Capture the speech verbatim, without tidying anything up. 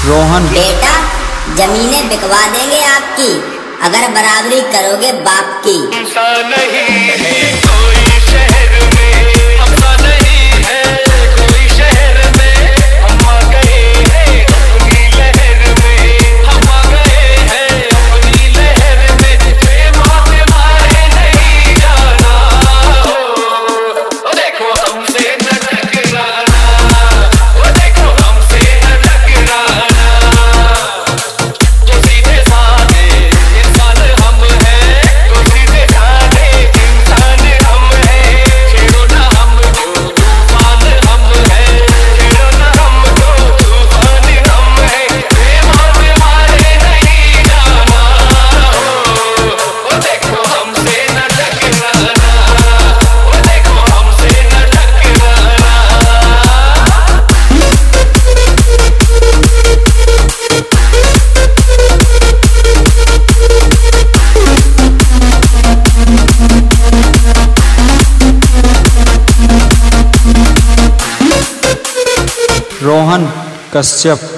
रोहन। बेटा जमीनें बिकवा देंगे आपकी अगर बराबरी करोगे बाप की। नहीं है कोई शहर में, अपना नहीं है कोई शहर में, हम आ गए हैं अपनी लहर में, हम आ गए हैं अपनी लहर में, प्रेम से मारे नहीं जाना हो, देखो हमसे न टकराना, वो देखो हमसे न टकराना, जो सीधे साधे इंसान हम हैं, तो सीधे साधे इंसान हम हैं, छेड़ो ना हमको तूफान हम हैं, छेड़ो ना हमको तूफान हम हैं, प्रेम से मारे नहीं जाना हो, वो देखो हमसे न टकराना, वो देखो हमसे न टकराना। रोहन कश्यप।